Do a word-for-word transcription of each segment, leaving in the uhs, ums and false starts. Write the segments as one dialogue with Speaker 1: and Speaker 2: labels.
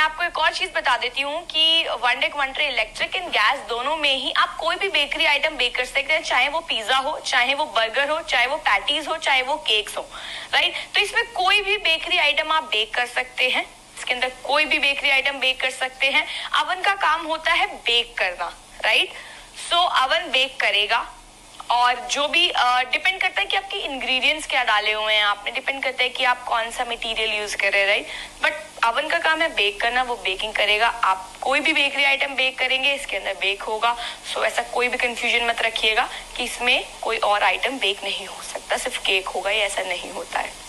Speaker 1: आपको एक और चीज बता देती हूँ कि one deck one tray electric and gas दोनों में ही आप कोई भी बेकरी आइटम बेक कर सकते हैं, चाहे वो पिज्जा हो, चाहे वो बर्गर हो, चाहे वो पैटीज हो, चाहे वो केक्स हो, राइट। तो इसमें कोई भी बेकरी आइटम आप बेक कर सकते हैं, इसके अंदर कोई भी बेकरी आइटम बेक कर सकते हैं। अवन का काम होता है बेक करना, राइट। सो अवन बेक करेगा और जो भी डिपेंड uh, करता है कि आपके इंग्रेडिएंट्स क्या डाले हुए हैं आपने, डिपेंड करता है कि आप कौन सा मटेरियल यूज कर रहे हैं, राइट। बट अवन का काम है बेक करना, वो बेकिंग करेगा। आप कोई भी बेकरी आइटम बेक करेंगे इसके अंदर बेक होगा। सो ऐसा कोई भी कंफ्यूजन मत रखिएगा कि इसमें कोई और आइटम बेक नहीं हो सकता, सिर्फ केक होगा, ये ऐसा नहीं होता है।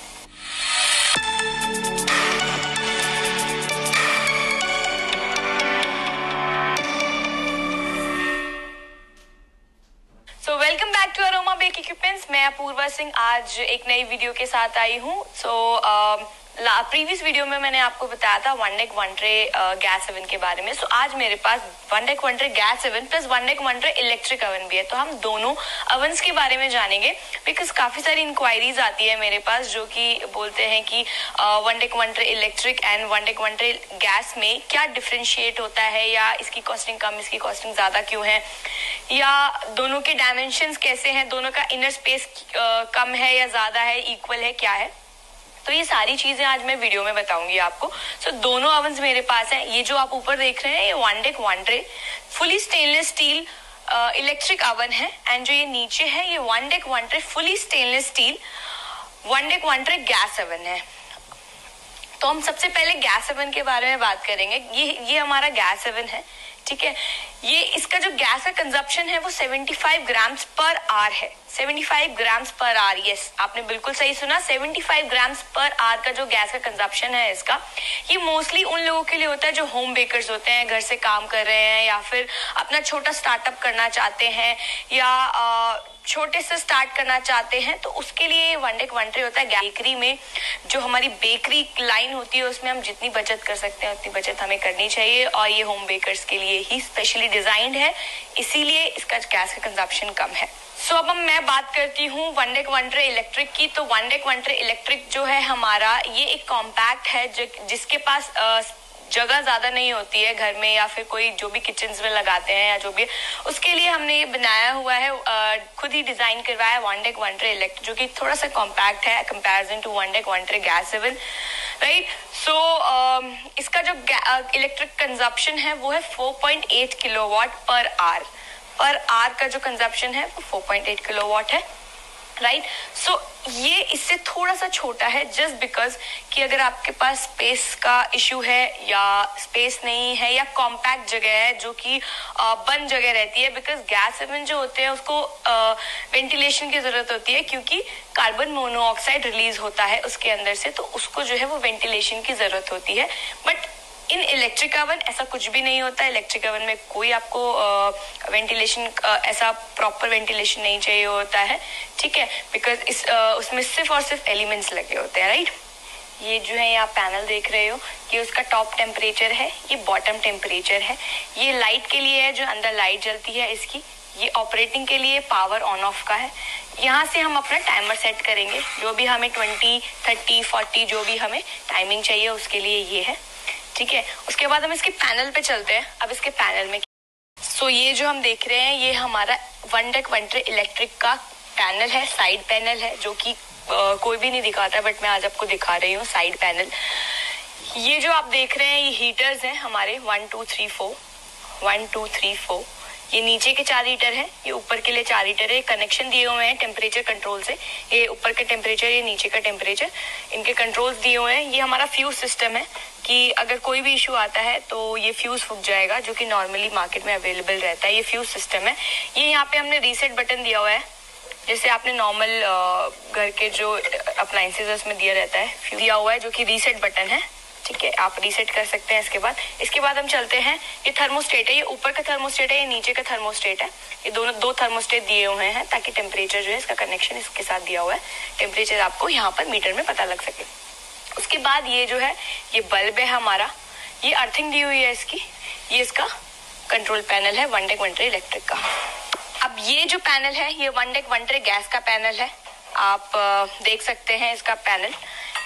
Speaker 1: So welcome back to Aroma bake equipments. मैं अपूर्वा सिंह आज एक नई वीडियो के साथ आई हूँ। सो प्रीवियस वीडियो में मैंने आपको बताया था one deck one tray gas oven के बारे में। सो so, आज मेरे पास one deck one tray gas oven plus one deck one tray electric oven भी है। तो हम दोनों ओवंस के बारे में जानेंगे, बिकॉज काफी सारी इंक्वायरीज आती है मेरे पास जो कि बोलते हैं कि one deck one tray electric and one deck one tray gas में क्या डिफरेंशिएट होता है, या इसकी कॉस्टिंग कम, इसकी कॉस्टिंग ज्यादा क्यों है, या दोनों के डायमेंशंस कैसे हैं, दोनों का इनर स्पेस कम है या ज्यादा है, इक्वल है, क्या है। तो ये सारी चीजें आज मैं वीडियो में बताऊंगी आपको। सो so, दोनों ओवंस मेरे पास हैं। ये जो आप ऊपर देख रहे हैं ये one deck one tray fully stainless steel electric oven है, एंड जो ये नीचे है ये one deck one tray fully stainless steel one deck one tray gas oven है। तो हम सबसे पहले गैस ओवन के बारे में बात करेंगे। ये ये हमारा गैस ओवन है, ठीक है। ये इसका जो गैस का कंजप्शन है वो पचहत्तर ग्राम्स पर आवर है। पचहत्तर ग्राम्स पर आवर, यस आपने बिल्कुल सही सुना, पचहत्तर ग्राम्स पर आवर का जो गैस का कंजप्शन है इसका, ये मोस्टली उन लोगों के लिए होता है जो होम बेकर्स होते हैं, घर से काम कर रहे हैं, या फिर अपना छोटा स्टार्टअप करना चाहते हैं, या आ, छोटे से स्टार्ट करना चाहते हैं। तो उसके लिए वन डेक वन ट्रे होता है। बेकरी में जो हमारी बेकरी लाइन होती है उसमें हम जितनी बचत कर सकते हैं उतनी बचत हमें करनी चाहिए, और ये होम बेकर्स के लिए ही स्पेशली डिजाइंड है, इसीलिए इसका गैस का कंजप्शन कम है। सो so, अब मैं बात करती हूँ one deck one tray electric की। तो one deck one tray electric जो है हमारा, ये एक कॉम्पैक्ट है जो जिसके पास आ, जगह ज्यादा नहीं होती है घर में, या फिर कोई जो भी किचन में लगाते हैं या जो भी, उसके लिए हमने ये बनाया हुआ है, आ, खुद ही डिजाइन करवाया है one deck one tray electric, जो कि थोड़ा सा कॉम्पैक्ट है comparison to one deck one tray gas oven, right. So इसका जो इलेक्ट्रिक कंजप्शन है वो है four point eight kilowatt per hour. Per hour का जो कंजप्शन है वो फोर पॉइंट एट किलोवाट है, राइट। सो ये इससे थोड़ा सा छोटा है, जस्ट बिकॉज कि अगर आपके पास स्पेस का इशू है, या स्पेस नहीं है, या कॉम्पैक्ट जगह है जो कि बंद जगह रहती है, बिकॉज गैस ओवन जो होते हैं उसको वेंटिलेशन की जरूरत होती है, क्योंकि कार्बन मोनोऑक्साइड रिलीज होता है उसके अंदर से, तो उसको जो है वो वेंटिलेशन की जरूरत होती है। बट इन इलेक्ट्रिक ओवन ऐसा कुछ भी नहीं होता है। इलेक्ट्रिक ओवन में कोई आपको वेंटिलेशन uh, uh, ऐसा प्रॉपर वेंटिलेशन नहीं चाहिए होता है, ठीक है, बिकॉज इस uh, उसमें सिर्फ और सिर्फ एलिमेंट्स लगे होते हैं, राइट। ये जो है आप पैनल देख रहे हो, ये उसका टॉप टेम्परेचर है, ये बॉटम टेम्परेचर है। ये लाइट के लिए है, जो अंदर लाइट जलती है इसकी। ये ऑपरेटिंग के लिए पावर ऑन ऑफ का है। यहाँ से हम अपना टाइमर सेट करेंगे, जो भी हमें ट्वेंटी थर्टी फोर्टी जो भी हमें टाइमिंग चाहिए उसके लिए ये है, ठीक है। उसके बाद हम इसके पैनल पे चलते हैं। अब इसके पैनल में सो so, ये जो हम देख रहे हैं ये हमारा one deck one tray electric का पैनल है, साइड पैनल है, जो कि कोई भी नहीं दिखाता, बट मैं आज आपको दिखा रही हूँ साइड पैनल। ये जो आप देख रहे हैं ये हीटर्स हैं हमारे, one two three four one two three four ये नीचे के चार हीटर है, ये ऊपर के लिए चार हीटर है। कनेक्शन दिए हुए हैं टेम्परेचर कंट्रोल से, ये ऊपर का टेम्परेचर, ये नीचे का टेम्परेचर, इनके कंट्रोल्स दिए हुए हैं। ये हमारा फ्यूज सिस्टम है कि अगर कोई भी इशू आता है तो ये फ्यूज फूक जाएगा, जो कि नॉर्मली मार्केट में अवेलेबल रहता है। ये फ्यूज सिस्टम है। ये यहाँ पे हमने रीसेट बटन दिया हुआ है, जैसे आपने नॉर्मल घर के जो अप्लायंसेज उसमें दिया रहता है, फ्यूज दिया हुआ है जो कि रीसेट बटन है, ठीक है, आप रीसेट कर सकते हैं। इसके बाद इसके बाद हम चलते हैं, ये थर्मोस्टेट है, ये ऊपर का थर्मोस्टेट है, ये नीचे का थर्मोस्टेट है। ये दोनों दो थर्मोस्टेट दिए हुए हैं ताकि टेम्परेचर जो है इसका कनेक्शन इसके साथ दिया हुआ है, टेम्परेचर आपको यहाँ पर मीटर में पता लग सके। उसके बाद ये जो है ये बल्ब है हमारा, ये अर्थिंग दी हुई है इसकी, ये इसका कंट्रोल पैनल है one deck one tray electric का। अब ये जो पैनल है ये one deck one tray gas का पैनल है, आप देख सकते हैं इसका पैनल।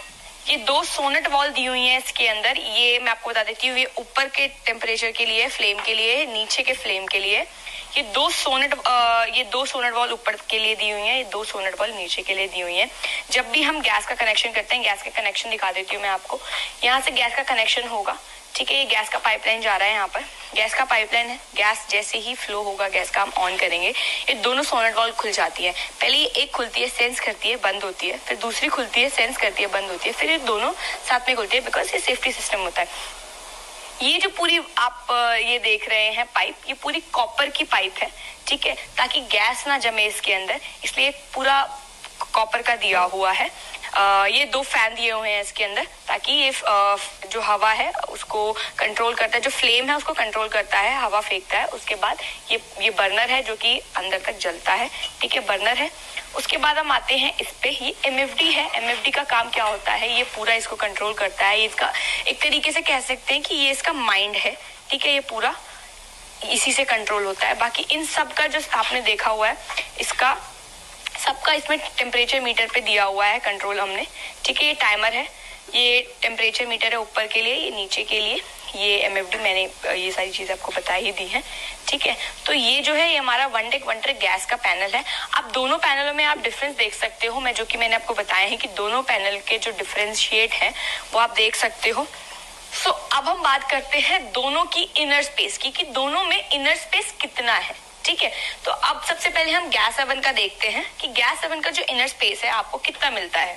Speaker 1: ये दो सोनेट वॉल दी हुई है इसके अंदर। ये मैं आपको बता देती हूँ, ये ऊपर के टेम्परेचर के लिए, फ्लेम के लिए, नीचे के फ्लेम के लिए। ये दो सोनेट ये दो सोनेट वॉल ऊपर के लिए दी हुई है, ये दो सोनेट वॉल नीचे के लिए दी हुई है। जब भी हम गैस का कनेक्शन करते हैं, गैस का कनेक्शन दिखा देती हूँ मैं आपको। यहाँ से गैस का कनेक्शन होगा, ठीक है। ये गैस का पाइपलाइन जा रहा है, यहाँ पर गैस का पाइपलाइन है। गैस जैसे ही फ्लो होगा गैस का, हम ऑन करेंगे, ये दोनों सोनेट वॉल्व खुल जाती है। पहले ये एक खुलती है, सेंस करती है, बंद होती है, फिर दूसरी खुलती है, सेंस करती है, बंद होती है, फिर ये दोनों साथ में खुलती है, बिकॉज ये सेफ्टी सिस्टम होता है। ये जो पूरी आप ये देख रहे हैं पाइप, ये पूरी कॉपर की पाइप है, ठीक है, ताकि गैस ना जमे इसके अंदर, इसलिए पूरा कॉपर का दिया हुआ है। आ, ये दो फैन दिए हुए हैं इसके अंदर, ताकि ये आ, जो हवा है उसको कंट्रोल करता है, जो फ्लेम है उसको कंट्रोल करता है, हवा फेंकता है। उसके बाद ये ये बर्नर है जो कि अंदर तक जलता है, ठीक है, बर्नर है। उसके बाद हम आते हैं इस पे, ये एमएफडी है। एमएफडी का काम क्या होता है, ये पूरा इसको कंट्रोल करता है। ये इसका एक तरीके से कह सकते हैं कि ये इसका माइंड है, ठीक है, ये पूरा इसी से कंट्रोल होता है। बाकी इन सब का जो आपने देखा हुआ है, इसका सबका इसमें टेम्परेचर मीटर पे दिया हुआ है कंट्रोल हमने, ठीक है। ये टाइमर है, ये टेम्परेचर मीटर है ऊपर के लिए, ये नीचे के लिए, ये एमएफडी, मैंने ये सारी चीजें आपको बता ही दी है, ठीक है। तो ये जो है ये हमारा one deck one tray gas का पैनल है। अब दोनों पैनलों में आप डिफरेंस देख सकते हो, मैं जो कि मैंने आपको बताया है कि दोनों पैनल के जो डिफरेंशिएट है वो आप देख सकते हो। सो so, अब हम बात करते हैं दोनों की इनर स्पेस की, कि दोनों में इनर स्पेस कितना है, ठीक है। तो अब सबसे पहले हम गैस ओवन का देखते हैं कि गैस ओवन का जो इनर स्पेस है आपको कितना मिलता है।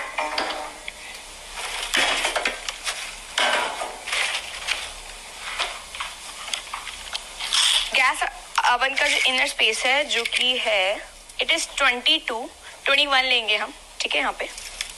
Speaker 1: गैस ओवन का जो इनर स्पेस है जो कि है it is twenty two twenty one लेंगे हम, ठीक है। यहाँ पे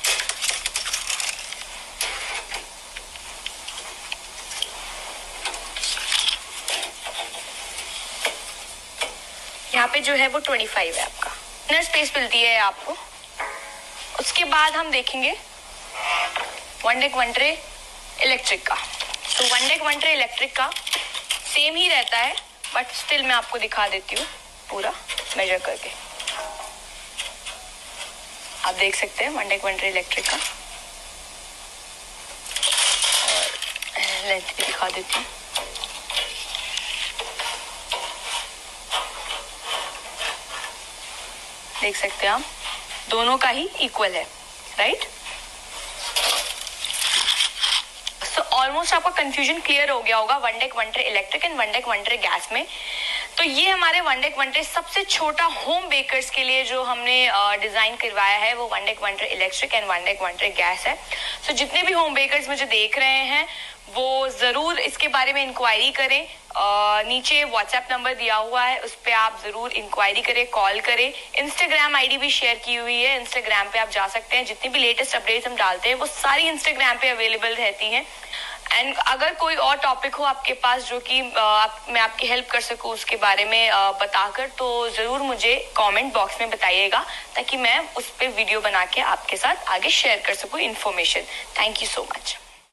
Speaker 1: यहाँ पे जो है वो ट्वेंटी फाइव है आपका इनर स्पेस मिलती है आपको। उसके बाद हम देखेंगे one deck one tray electric का। तो one deck one tray electric का सेम ही रहता है, बट स्टिल मैं आपको दिखा देती हूँ पूरा मेजर करके। आप देख सकते हैं one deck one tray electric का, और लेंथ भी दिखा देती हूँ। देख सकते हैं आप, दोनों का ही इक्वल है, राइट। सो ऑलमोस्ट आपका कंफ्यूजन क्लियर हो गया होगा one deck one tray electric and one deck one tray gas में। तो ये हमारे वन डेक वन ट्रे सबसे छोटा होम बेकर्स के लिए जो हमने डिजाइन करवाया है वो one deck one tray electric and one deck one tray gas है। सो so, जितने भी होम बेकर्स मुझे देख रहे हैं वो जरूर इसके बारे में इंक्वायरी करें। आ, नीचे व्हाट्सएप नंबर दिया हुआ है, उस पर आप जरूर इंक्वायरी करें, कॉल करें। इंस्टाग्राम आईडी भी शेयर की हुई है, इंस्टाग्राम पे आप जा सकते हैं। जितनी भी लेटेस्ट अपडेट्स हम डालते हैं वो सारी इंस्टाग्राम पे अवेलेबल रहती हैं। एंड अगर कोई और टॉपिक हो आपके पास जो कि आप, मैं आपकी हेल्प कर सकूं उसके बारे में आ, बताकर, तो जरूर मुझे कमेंट बॉक्स में बताइएगा, ताकि मैं उस पर वीडियो बना के आपके साथ आगे शेयर कर सकूं information. Thank you so much.